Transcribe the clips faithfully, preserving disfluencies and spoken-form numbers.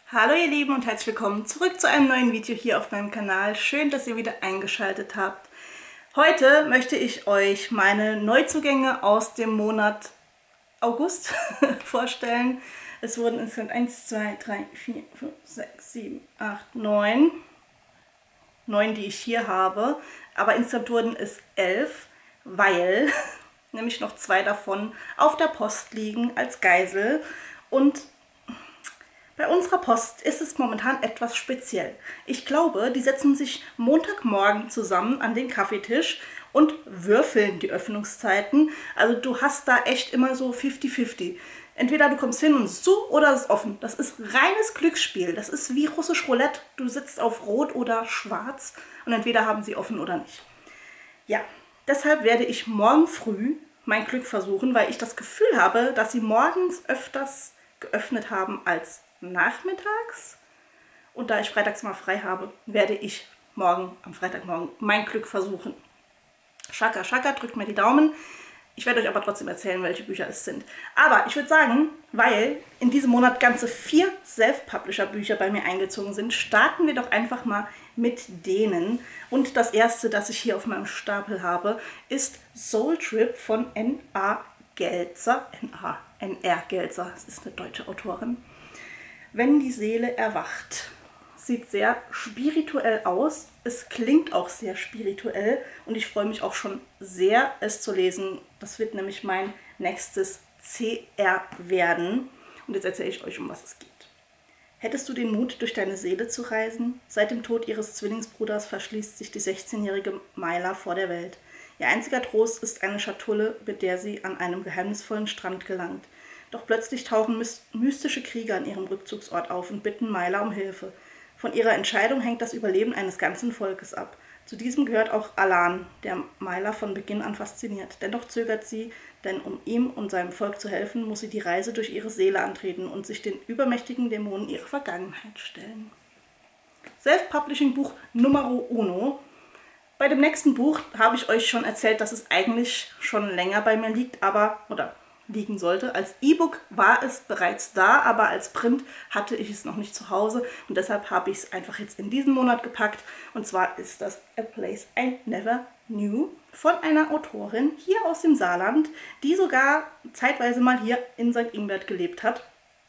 Hallo ihr Lieben und herzlich willkommen zurück zu einem neuen Video hier auf meinem Kanal. Schön, dass ihr wieder eingeschaltet habt. Heute möchte ich euch meine Neuzugänge aus dem Monat August vorstellen. Es wurden insgesamt eins, zwei, drei, vier, fünf, sechs, sieben, acht, neun. neun, die ich hier habe. Aber insgesamt wurden es elf, weil nämlich noch zwei davon auf der Post liegen als Geisel. Und bei unserer Post ist es momentan etwas speziell. Ich glaube, die setzen sich Montagmorgen zusammen an den Kaffeetisch und würfeln die Öffnungszeiten. Also du hast da echt immer so fifty fifty. Entweder du kommst hin und es ist zu oder es ist offen. Das ist reines Glücksspiel. Das ist wie russisch Roulette. Du sitzt auf Rot oder Schwarz und entweder haben sie offen oder nicht. Ja, deshalb werde ich morgen früh mein Glück versuchen, weil ich das Gefühl habe, dass sie morgens öfters geöffnet haben als nachmittags. Und da ich freitags mal frei habe, werde ich morgen, am Freitagmorgen, mein Glück versuchen. Schaka, schaka, drückt mir die Daumen. Ich werde euch aber trotzdem erzählen, welche Bücher es sind. Aber ich würde sagen, weil in diesem Monat ganze vier Self-Publisher-Bücher bei mir eingezogen sind, starten wir doch einfach mal mit denen. Und das erste, das ich hier auf meinem Stapel habe, ist Soul Trip von N A Gelzer. N R Gelzer, das ist eine deutsche Autorin. Wenn die Seele erwacht. Sieht sehr spirituell aus. Es klingt auch sehr spirituell und ich freue mich auch schon sehr, es zu lesen. Das wird nämlich mein nächstes C R werden. Und jetzt erzähle ich euch, um was es geht. Hättest du den Mut, durch deine Seele zu reisen? Seit dem Tod ihres Zwillingsbruders verschließt sich die sechzehnjährige Myla vor der Welt. Ihr einziger Trost ist eine Schatulle, mit der sie an einem geheimnisvollen Strand gelangt. Doch plötzlich tauchen mystische Krieger an ihrem Rückzugsort auf und bitten Myla um Hilfe. Von ihrer Entscheidung hängt das Überleben eines ganzen Volkes ab. Zu diesem gehört auch Alan, der Myla von Beginn an fasziniert. Dennoch zögert sie, denn um ihm und seinem Volk zu helfen, muss sie die Reise durch ihre Seele antreten und sich den übermächtigen Dämonen ihrer Vergangenheit stellen. Self-Publishing-Buch Numero Uno. Bei dem nächsten Buch habe ich euch schon erzählt, dass es eigentlich schon länger bei mir liegt, aber, oder liegen sollte. Als E-Book war es bereits da, aber als Print hatte ich es noch nicht zu Hause und deshalb habe ich es einfach jetzt in diesen Monat gepackt. Und zwar ist das A Place I Never Knew von einer Autorin hier aus dem Saarland, die sogar zeitweise mal hier in Sankt Ingbert gelebt hat.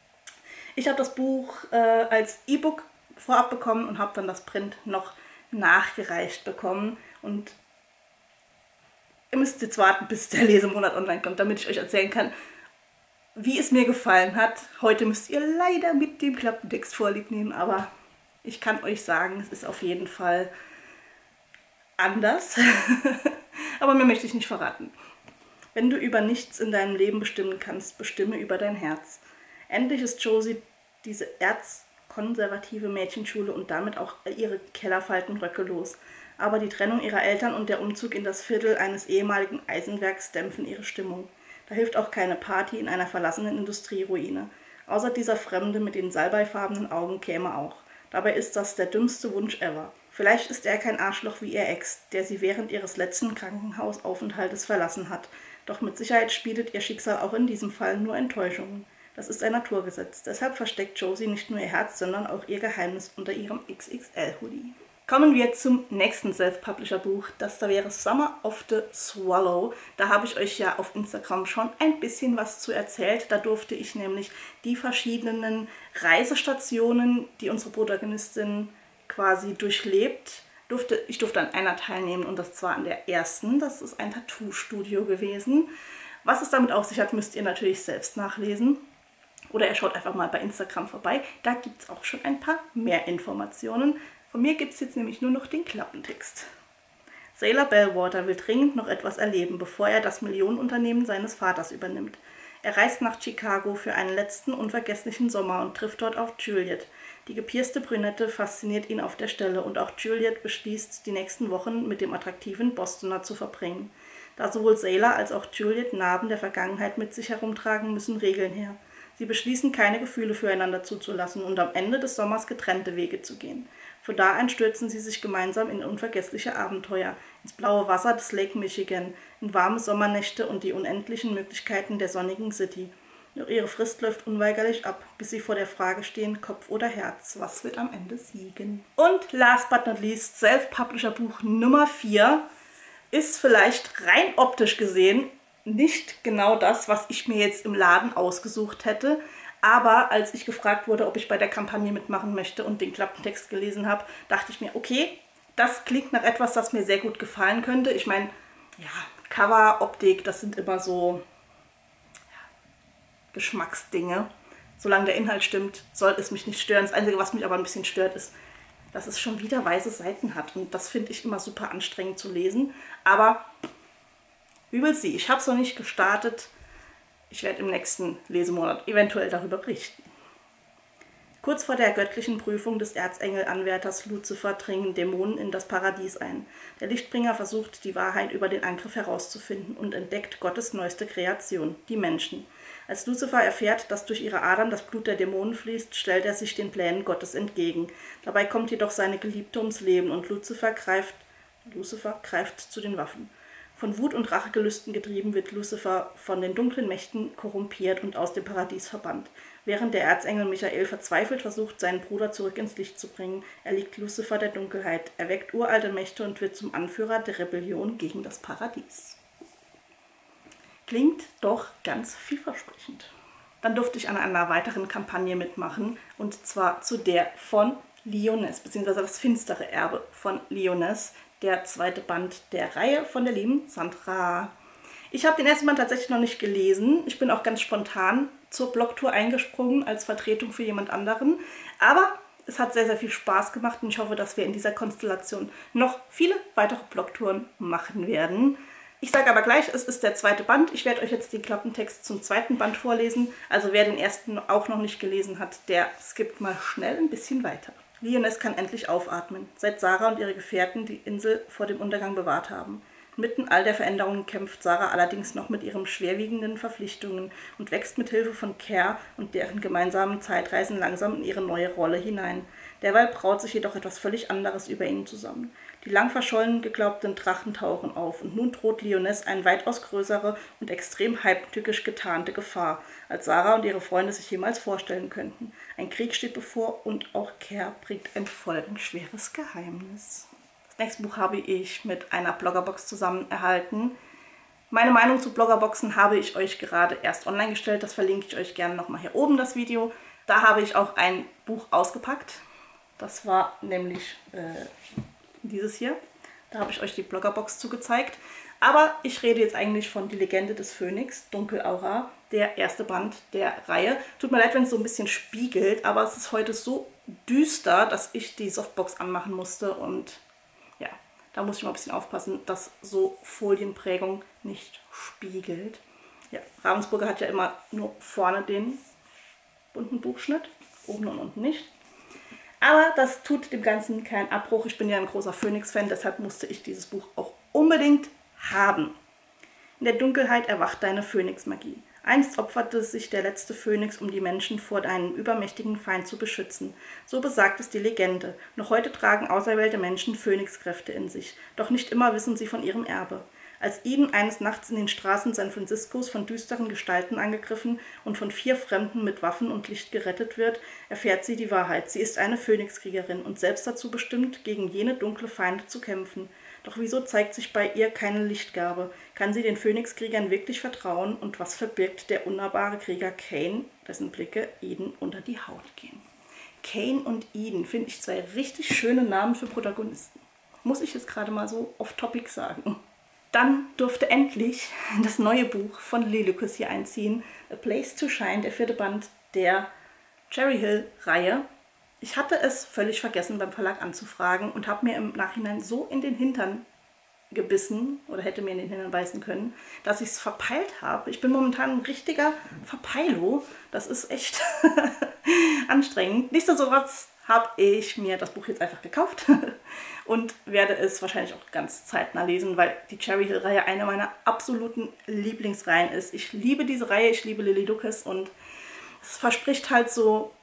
Ich habe das Buch äh, als E-Book vorab bekommen und habe dann das Print noch nachgereicht bekommen und ihr müsst jetzt warten, bis der Lesemonat online kommt, damit ich euch erzählen kann, wie es mir gefallen hat. Heute müsst ihr leider mit dem Klappentext vorlieb nehmen, aber ich kann euch sagen, es ist auf jeden Fall anders. Aber mehr möchte ich nicht verraten. Wenn du über nichts in deinem Leben bestimmen kannst, bestimme über dein Herz. Endlich ist Josie diese erzkonservative Mädchenschule und damit auch ihre Kellerfaltenröcke los. Aber die Trennung ihrer Eltern und der Umzug in das Viertel eines ehemaligen Eisenwerks dämpfen ihre Stimmung. Da hilft auch keine Party in einer verlassenen Industrieruine. Außer dieser Fremde mit den salbeifarbenen Augen käme auch. Dabei ist das der dümmste Wunsch ever. Vielleicht ist er kein Arschloch wie ihr Ex, der sie während ihres letzten Krankenhausaufenthaltes verlassen hat. Doch mit Sicherheit spielet ihr Schicksal auch in diesem Fall nur Enttäuschungen. Das ist ein Naturgesetz. Deshalb versteckt Josie nicht nur ihr Herz, sondern auch ihr Geheimnis unter ihrem X X L-Hoodie. Kommen wir zum nächsten Self-Publisher-Buch. Das da wäre Summer of the Swallow. Da habe ich euch ja auf Instagram schon ein bisschen was zu erzählt. Da durfte ich nämlich die verschiedenen Reisestationen, die unsere Protagonistin quasi durchlebt, durfte, ich durfte an einer teilnehmen und das zwar an der ersten. Das ist ein Tattoo-Studio gewesen. Was es damit auf sich hat, müsst ihr natürlich selbst nachlesen. Oder ihr schaut einfach mal bei Instagram vorbei. Da gibt es auch schon ein paar mehr Informationen. Von mir gibt es jetzt nämlich nur noch den Klappentext. Sailor Bellwater will dringend noch etwas erleben, bevor er das Millionenunternehmen seines Vaters übernimmt. Er reist nach Chicago für einen letzten unvergesslichen Sommer und trifft dort auf Juliet. Die gepierste Brünette fasziniert ihn auf der Stelle und auch Juliet beschließt, die nächsten Wochen mit dem attraktiven Bostoner zu verbringen. Da sowohl Sailor als auch Juliet Narben der Vergangenheit mit sich herumtragen, müssen Regeln her. Sie beschließen, keine Gefühle füreinander zuzulassen und am Ende des Sommers getrennte Wege zu gehen. Von da an stürzen sie sich gemeinsam in unvergessliche Abenteuer, ins blaue Wasser des Lake Michigan, in warme Sommernächte und die unendlichen Möglichkeiten der sonnigen City. Doch ihre Frist läuft unweigerlich ab, bis sie vor der Frage stehen, Kopf oder Herz, was wird am Ende siegen? Und last but not least, Self-Publisher-Buch Nummer vier ist vielleicht rein optisch gesehen nicht genau das, was ich mir jetzt im Laden ausgesucht hätte. Aber als ich gefragt wurde, ob ich bei der Kampagne mitmachen möchte und den Klappentext gelesen habe, dachte ich mir, okay, das klingt nach etwas, das mir sehr gut gefallen könnte. Ich meine, ja, Cover, Optik, das sind immer so ja, Geschmacksdinge. Solange der Inhalt stimmt, soll es mich nicht stören. Das Einzige, was mich aber ein bisschen stört, ist, dass es schon wieder weiße Seiten hat. Und das finde ich immer super anstrengend zu lesen. Aber übel sie. Ich habe es noch nicht gestartet. Ich werde im nächsten Lesemonat eventuell darüber berichten. Kurz vor der göttlichen Prüfung des Erzengelanwärters Luzifer dringen Dämonen in das Paradies ein. Der Lichtbringer versucht, die Wahrheit über den Angriff herauszufinden und entdeckt Gottes neueste Kreation, die Menschen. Als Luzifer erfährt, dass durch ihre Adern das Blut der Dämonen fließt, stellt er sich den Plänen Gottes entgegen. Dabei kommt jedoch seine Geliebte ums Leben und Luzifer greift, Luzifer greift zu den Waffen. Von Wut und Rachegelüsten getrieben wird Luzifer von den dunklen Mächten korrumpiert und aus dem Paradies verbannt. Während der Erzengel Michael verzweifelt versucht, seinen Bruder zurück ins Licht zu bringen, erliegt Luzifer der Dunkelheit, erweckt uralte Mächte und wird zum Anführer der Rebellion gegen das Paradies. Klingt doch ganz vielversprechend. Dann durfte ich an einer weiteren Kampagne mitmachen, und zwar zu der von Lyonesse, beziehungsweise das finstere Erbe von Lyonesse, der zweite Band der Reihe von der lieben Sandra. Ich habe den ersten Band tatsächlich noch nicht gelesen. Ich bin auch ganz spontan zur Blogtour eingesprungen als Vertretung für jemand anderen. Aber es hat sehr, sehr viel Spaß gemacht und ich hoffe, dass wir in dieser Konstellation noch viele weitere Blogtouren machen werden. Ich sage aber gleich, es ist der zweite Band. Ich werde euch jetzt den Klappentext zum zweiten Band vorlesen. Also wer den ersten auch noch nicht gelesen hat, der skippt mal schnell ein bisschen weiter. Lyonesse kann endlich aufatmen, seit Sarah und ihre Gefährten die Insel vor dem Untergang bewahrt haben. Inmitten all der Veränderungen kämpft Sarah allerdings noch mit ihren schwerwiegenden Verpflichtungen und wächst mit Hilfe von Care und deren gemeinsamen Zeitreisen langsam in ihre neue Rolle hinein. Derweil braut sich jedoch etwas völlig anderes über ihnen zusammen. Die lang verschollen geglaubten Drachen tauchen auf und nun droht Lyonesse eine weitaus größere und extrem heimtückisch getarnte Gefahr, als Sarah und ihre Freunde sich jemals vorstellen könnten. Ein Krieg steht bevor und auch Care bringt ein folgenschweres Geheimnis. Das nächste Buch habe ich mit einer Bloggerbox zusammen erhalten. Meine Meinung zu Bloggerboxen habe ich euch gerade erst online gestellt. Das verlinke ich euch gerne nochmal hier oben, das Video. Da habe ich auch ein Buch ausgepackt. Das war nämlich äh, dieses hier. Da habe ich euch die Bloggerbox zugezeigt. Aber ich rede jetzt eigentlich von Die Legende des Phönix, Dunkelaura, der erste Band der Reihe. Tut mir leid, wenn es so ein bisschen spiegelt, aber es ist heute so düster, dass ich die Softbox anmachen musste. Und ja, da muss ich mal ein bisschen aufpassen, dass so Folienprägung nicht spiegelt. Ja, Ravensburger hat ja immer nur vorne den bunten Buchschnitt, oben und unten nicht. Aber das tut dem Ganzen keinen Abbruch. Ich bin ja ein großer Phönix-Fan, deshalb musste ich dieses Buch auch unbedingt haben. In der Dunkelheit erwacht deine Phönix-Magie. Einst opferte sich der letzte Phönix, um die Menschen vor einem übermächtigen Feind zu beschützen. So besagt es die Legende. Noch heute tragen auserwählte Menschen Phönixkräfte in sich. Doch nicht immer wissen sie von ihrem Erbe. Als Eden eines Nachts in den Straßen San Franciscos von düsteren Gestalten angegriffen und von vier Fremden mit Waffen und Licht gerettet wird, erfährt sie die Wahrheit. Sie ist eine Phönixkriegerin und selbst dazu bestimmt, gegen jene dunkle Feinde zu kämpfen. Doch wieso zeigt sich bei ihr keine Lichtgabe? Kann sie den Phönixkriegern wirklich vertrauen? Und was verbirgt der unnahbare Krieger Cain, dessen Blicke Eden unter die Haut gehen? Cain und Eden finde ich zwei richtig schöne Namen für Protagonisten. Muss ich jetzt gerade mal so off-topic sagen. Dann durfte endlich das neue Buch von Lillikus hier einziehen, A Place to Shine, der vierte Band der Cherry Hill-Reihe. Ich hatte es völlig vergessen, beim Verlag anzufragen und habe mir im Nachhinein so in den Hintern gebissen oder hätte mir in den Hintern beißen können, dass ich es verpeilt habe. Ich bin momentan ein richtiger Verpeilo. Das ist echt anstrengend. Nichtsdestotrotz habe ich mir das Buch jetzt einfach gekauft und werde es wahrscheinlich auch ganz zeitnah lesen, weil die Cherry Hill-Reihe eine meiner absoluten Lieblingsreihen ist. Ich liebe diese Reihe, ich liebe Lillikus und es verspricht halt so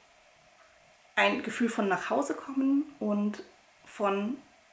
ein Gefühl von nach Hause kommen und von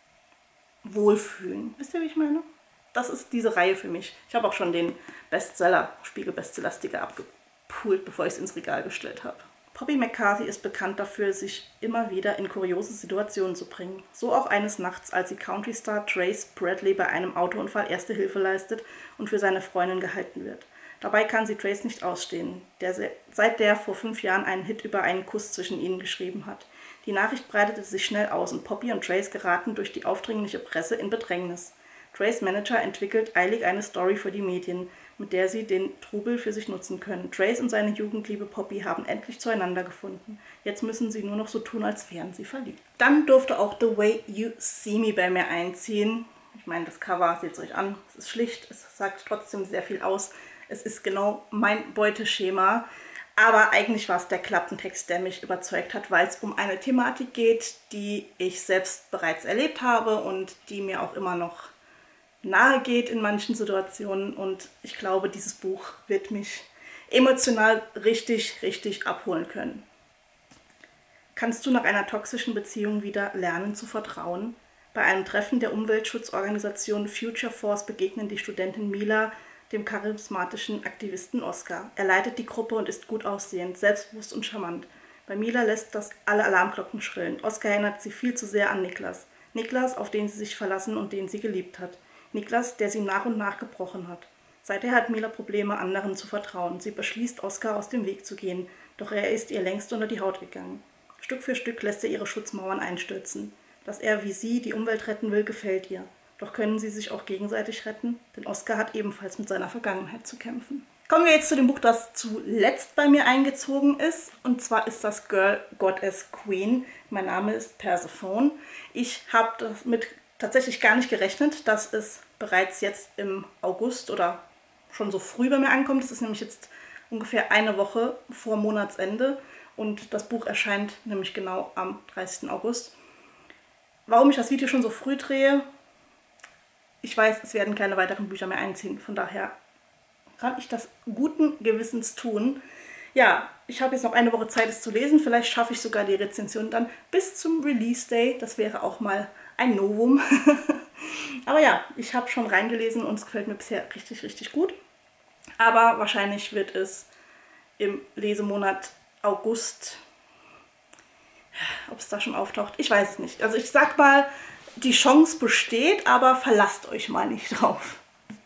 Wohlfühlen. Wisst ihr, wie ich meine? Das ist diese Reihe für mich. Ich habe auch schon den Bestseller, Spiegel-Bestseller-Sticker gespult, bevor ich es ins Regal gestellt habe. Poppy McCarthy ist bekannt dafür, sich immer wieder in kuriose Situationen zu bringen. So auch eines Nachts, als sie Country-Star Trace Bradley bei einem Autounfall Erste Hilfe leistet und für seine Freundin gehalten wird. Dabei kann sie Trace nicht ausstehen, der seit der vor fünf Jahren einen Hit über einen Kuss zwischen ihnen geschrieben hat. Die Nachricht breitete sich schnell aus und Poppy und Trace geraten durch die aufdringliche Presse in Bedrängnis. Trace' Manager entwickelt eilig eine Story für die Medien, mit der sie den Trubel für sich nutzen können. Trace und seine Jugendliebe Poppy haben endlich zueinander gefunden. Jetzt müssen sie nur noch so tun, als wären sie verliebt. Dann durfte auch The Way You See Me bei mir einziehen. Ich meine, das Cover, seht es euch an, es ist schlicht, es sagt trotzdem sehr viel aus. Es ist genau mein Beuteschema, aber eigentlich war es der Klappentext, der mich überzeugt hat, weil es um eine Thematik geht, die ich selbst bereits erlebt habe und die mir auch immer noch nahe geht in manchen Situationen. Und ich glaube, dieses Buch wird mich emotional richtig, richtig abholen können. Kannst du nach einer toxischen Beziehung wieder lernen zu vertrauen? Bei einem Treffen der Umweltschutzorganisation Future Force begegnen die Studentin Mila dem charismatischen Aktivisten Oscar. Er leitet die Gruppe und ist gut aussehend, selbstbewusst und charmant. Bei Mila lässt das alle Alarmglocken schrillen. Oscar erinnert sie viel zu sehr an Niklas. Niklas, auf den sie sich verlassen und den sie geliebt hat. Niklas, der sie nach und nach gebrochen hat. Seither hat Mila Probleme, anderen zu vertrauen. Sie beschließt, Oscar aus dem Weg zu gehen, doch er ist ihr längst unter die Haut gegangen. Stück für Stück lässt er ihre Schutzmauern einstürzen. Dass er wie sie die Umwelt retten will, gefällt ihr. Doch können sie sich auch gegenseitig retten? Denn Oscar hat ebenfalls mit seiner Vergangenheit zu kämpfen. Kommen wir jetzt zu dem Buch, das zuletzt bei mir eingezogen ist. Und zwar ist das Girl, Goddess, Queen. Mein Name ist Persephone. Ich habe damit tatsächlich gar nicht gerechnet, dass es bereits jetzt im August oder schon so früh bei mir ankommt. Es ist nämlich jetzt ungefähr eine Woche vor Monatsende. Und das Buch erscheint nämlich genau am dreißigsten August. Warum ich das Video schon so früh drehe? Ich weiß, es werden keine weiteren Bücher mehr einziehen, von daher kann ich das guten Gewissens tun. Ja, ich habe jetzt noch eine Woche Zeit, es zu lesen. Vielleicht schaffe ich sogar die Rezension dann bis zum Release Day. Das wäre auch mal ein Novum. Aber ja, ich habe schon reingelesen und es gefällt mir bisher richtig, richtig gut. Aber wahrscheinlich wird es im Lesemonat August, ob es da schon auftaucht, ich weiß es nicht. Also ich sag mal, die Chance besteht, aber verlasst euch mal nicht drauf.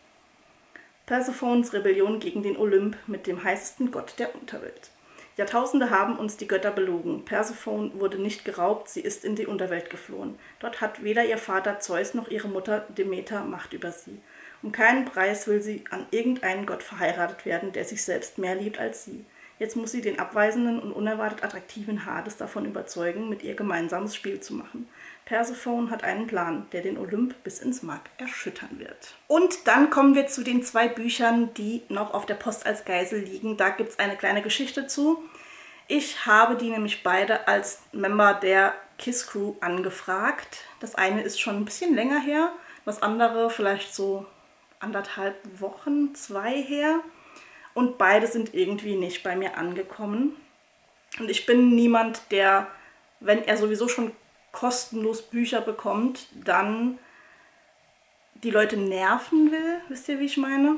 Persephones Rebellion gegen den Olymp mit dem heißesten Gott der Unterwelt. Jahrtausende haben uns die Götter belogen. Persephone wurde nicht geraubt, sie ist in die Unterwelt geflohen. Dort hat weder ihr Vater Zeus noch ihre Mutter Demeter Macht über sie. Um keinen Preis will sie an irgendeinen Gott verheiratet werden, der sich selbst mehr liebt als sie. Jetzt muss sie den abweisenden und unerwartet attraktiven Hades davon überzeugen, mit ihr gemeinsames Spiel zu machen. Persephone hat einen Plan, der den Olymp bis ins Mark erschüttern wird. Und dann kommen wir zu den zwei Büchern, die noch auf der Post als Geisel liegen. Da gibt es eine kleine Geschichte zu. Ich habe die nämlich beide als Member der Kiss Crew angefragt. Das eine ist schon ein bisschen länger her, das andere vielleicht so anderthalb Wochen, zwei her. Und beide sind irgendwie nicht bei mir angekommen. Und ich bin niemand, der, wenn er sowieso schon kostenlos Bücher bekommt, dann die Leute nerven will. Wisst ihr, wie ich meine?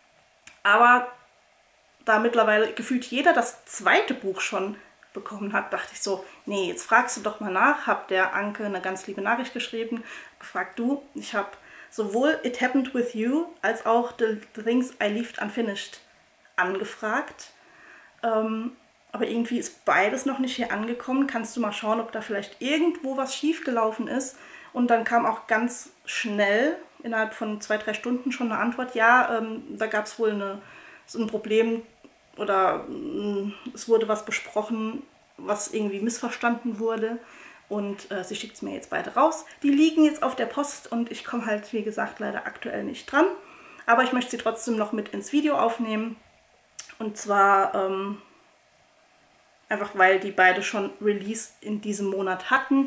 Aber da mittlerweile gefühlt jeder das zweite Buch schon bekommen hat, dachte ich so, nee, jetzt fragst du doch mal nach. Hab der Anke eine ganz liebe Nachricht geschrieben, gefragt, du, ich habe sowohl It Happened With You als auch The, The Things I Left Unfinished angefragt. Ähm, aber irgendwie ist beides noch nicht hier angekommen. Kannst du mal schauen, ob da vielleicht irgendwo was schiefgelaufen ist. Und dann kam auch ganz schnell, innerhalb von zwei, drei Stunden schon eine Antwort. Ja, ähm, da gab es wohl eine, so ein Problem oder äh, es wurde was besprochen, was irgendwie missverstanden wurde. Und äh, sie schickt es mir jetzt beide raus. Die liegen jetzt auf der Post und ich komme halt, wie gesagt, leider aktuell nicht dran. Aber ich möchte sie trotzdem noch mit ins Video aufnehmen. Und zwar ähm, einfach, weil die beide schon Release in diesem Monat hatten.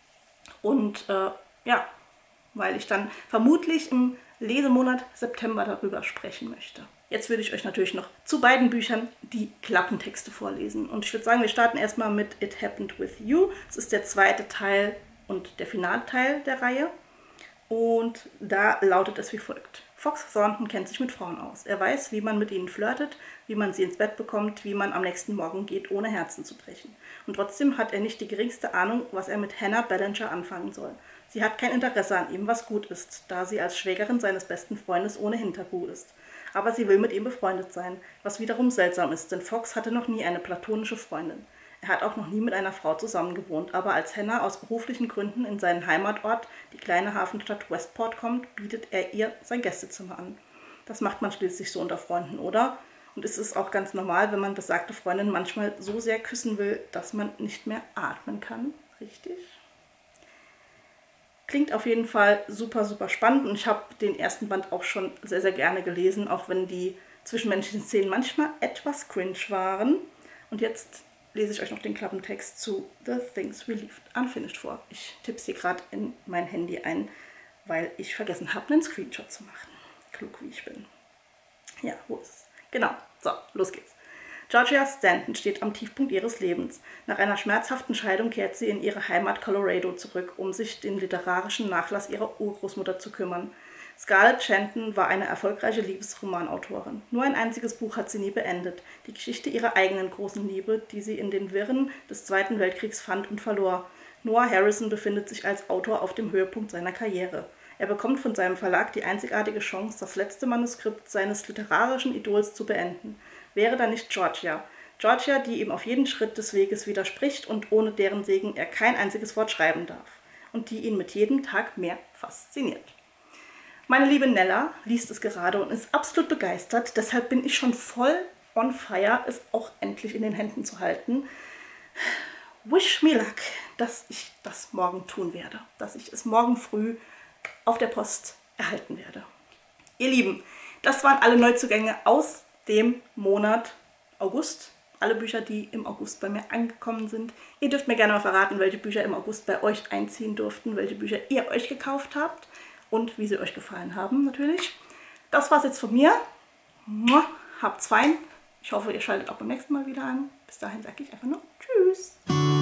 Und äh, ja, weil ich dann vermutlich im Lesemonat September darüber sprechen möchte. Jetzt würde ich euch natürlich noch zu beiden Büchern die Klappentexte vorlesen. Und ich würde sagen, wir starten erstmal mit It Happened With You. Das ist der zweite Teil und der Finalteil der Reihe. Und da lautet es wie folgt. Fox Thornton kennt sich mit Frauen aus. Er weiß, wie man mit ihnen flirtet, wie man sie ins Bett bekommt, wie man am nächsten Morgen geht, ohne Herzen zu brechen. Und trotzdem hat er nicht die geringste Ahnung, was er mit Hannah Ballinger anfangen soll. Sie hat kein Interesse an ihm, was gut ist, da sie als Schwägerin seines besten Freundes ohnehin tabu ist. Aber sie will mit ihm befreundet sein, was wiederum seltsam ist, denn Fox hatte noch nie eine platonische Freundin. Er hat auch noch nie mit einer Frau zusammengewohnt, aber als Hannah aus beruflichen Gründen in seinen Heimatort, die kleine Hafenstadt Westport, kommt, bietet er ihr sein Gästezimmer an. Das macht man schließlich so unter Freunden, oder? Und es ist auch ganz normal, wenn man besagte Freundin manchmal so sehr küssen will, dass man nicht mehr atmen kann. Richtig? Klingt auf jeden Fall super, super spannend und ich habe den ersten Band auch schon sehr, sehr gerne gelesen, auch wenn die zwischenmenschlichen Szenen manchmal etwas cringe waren. Und jetzt lese ich euch noch den Klappentext zu The Things We Left Unfinished vor. Ich tippe es hier gerade in mein Handy ein, weil ich vergessen habe, einen Screenshot zu machen. Klug wie ich bin. Ja, wo ist es? Genau, so, los geht's. Georgia Stanton steht am Tiefpunkt ihres Lebens. Nach einer schmerzhaften Scheidung kehrt sie in ihre Heimat Colorado zurück, um sich den literarischen Nachlass ihrer Urgroßmutter zu kümmern. Scarlett Shanton war eine erfolgreiche Liebesromanautorin. Nur ein einziges Buch hat sie nie beendet, die Geschichte ihrer eigenen großen Liebe, die sie in den Wirren des Zweiten Weltkriegs fand und verlor. Noah Harrison befindet sich als Autor auf dem Höhepunkt seiner Karriere. Er bekommt von seinem Verlag die einzigartige Chance, das letzte Manuskript seines literarischen Idols zu beenden. Wäre da nicht Georgia? Georgia, die ihm auf jeden Schritt des Weges widerspricht und ohne deren Segen er kein einziges Wort schreiben darf. Und die ihn mit jedem Tag mehr fasziniert. Meine liebe Nella liest es gerade und ist absolut begeistert, deshalb bin ich schon voll on fire, es auch endlich in den Händen zu halten. Wish me luck, dass ich das morgen tun werde, dass ich es morgen früh auf der Post erhalten werde. Ihr Lieben, das waren alle Neuzugänge aus dem Monat August. Alle Bücher, die im August bei mir angekommen sind. Ihr dürft mir gerne mal verraten, welche Bücher im August bei euch einziehen durften, welche Bücher ihr euch gekauft habt. Und wie sie euch gefallen haben, natürlich. Das war's jetzt von mir. Habt's fein. Ich hoffe, ihr schaltet auch beim nächsten Mal wieder an. Bis dahin sage ich einfach nur Tschüss.